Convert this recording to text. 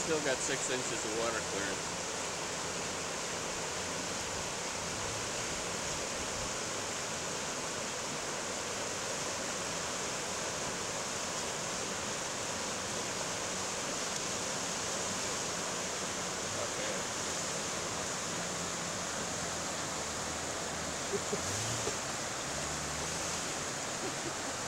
still got 6 inches of water clearance. Okay.